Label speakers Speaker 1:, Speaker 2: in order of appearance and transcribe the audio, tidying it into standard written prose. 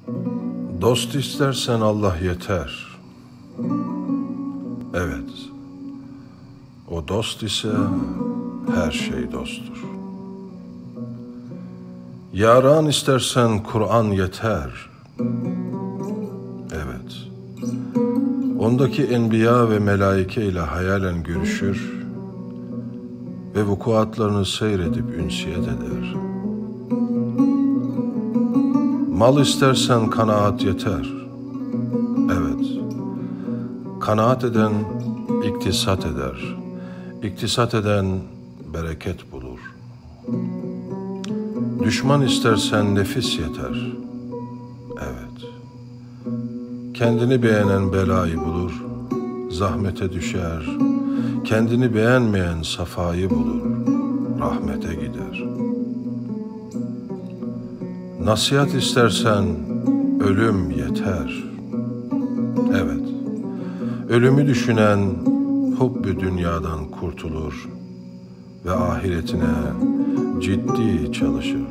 Speaker 1: Dost istersen Allah yeter. Evet, o dost ise her şey dosttur. Yaran istersen Kur'an yeter. Evet, ondaki enbiya ve melaike ile hayalen görüşür ve vukuatlarını seyredip ünsiyet eder. Mal istersen kanaat yeter. Evet, kanaat eden iktisat eder. İktisat eden bereket bulur. Düşman istersen nefis yeter. Evet, kendini beğenen belayı bulur, zahmete düşer. Kendini beğenmeyen safayı bulur, rahmete gider. Nasihat istersen ölüm yeter. Evet, ölümü düşünen hubb-ü dünyadan kurtulur ve ahiretine ciddi çalışır.